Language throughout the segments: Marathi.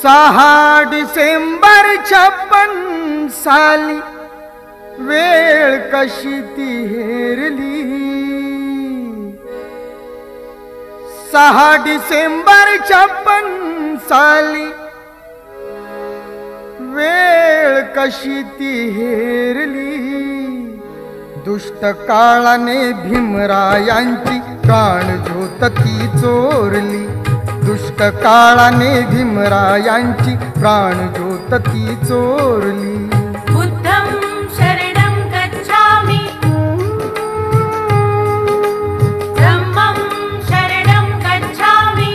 6 डिसेंबर 56 साली वेळ कशी ती हेरली। 6 डिसेंबर 56 साली वेळ कशी ती हेरली। दुष्ट काळाने भीमरायांची प्राणज्योत ती चोरली। दुष्ट काळाने भीमरायांची प्राणज्योत ती चोरली। बुद्धं शरणं गच्छामि, धम्मं शरणं गच्छामि,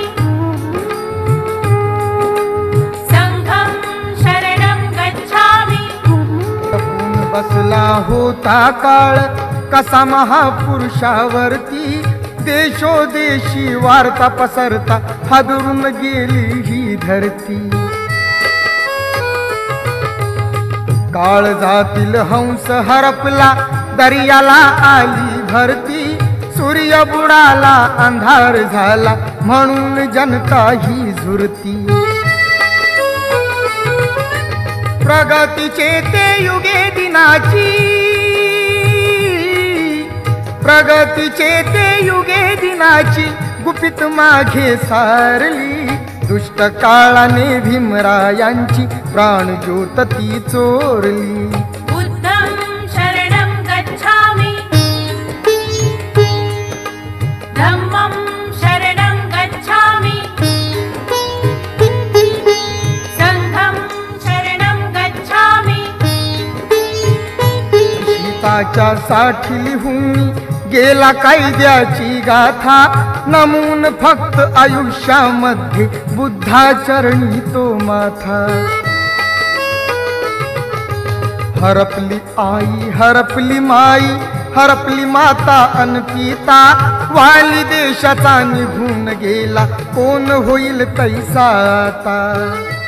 संघं शरणं गच्छामि। तपून बसला होता काळ कसा महापुरुषावरती। देशोदेशी वार्ता पसरता हादरून गेली ही धरती। काळजातील हंस हरपला दर्याला आली भरती। सूर्य बुडाला अंधार झाला म्हणून जनता ही झुरती। प्रगतीचे ते युगे दिनाची, प्रगतीचे ते युगे दिनाची गुपित मागे सारली। दुष्ट काळाने भीमरायांची प्राणज्योत ती चोरली। बुद्धं शरणं गच्छामि, धम्मं शरणं गच्छामि, संघं शरणं गच्छामि। सीताच्या साठी लिहून गेला कायद्याची गाथा। नमून फक्त आयुष्यामध्ये बुद्धाचरणी तो माथा। हरपली आई हरपली माई, हरपली माता अन पिता। वाली देशाचा निघून गेला कोण होईल तैसा आता।